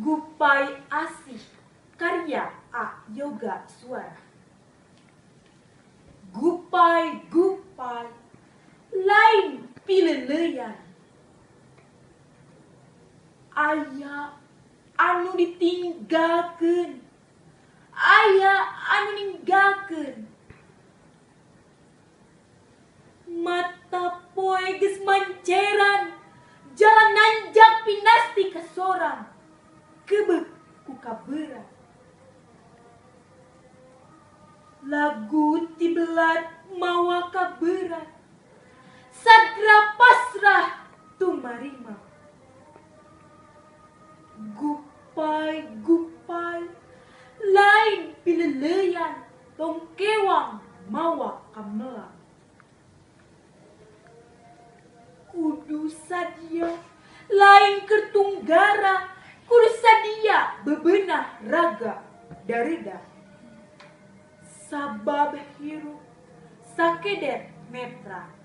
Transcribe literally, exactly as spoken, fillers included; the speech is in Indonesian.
Gupay Asih, karya A. Yogaswara. Gupay, gupay, lain pileleyan. Aya anu ditinggalkeun, aya anu ninggalkeun. Mata poe geus manceran, jalan nanjak pinasti ka sorang, kebeuk ku kabeurang. Lagu ti belat mawa kaberat, sadra pasrah tumarima. Gupay, gupay, lain pileleyan, tongkewang mawa kamelang. Kudu sadia lain kertunggara, kudu sadia bebenah raga dareda. Sabab hirup sakedet netra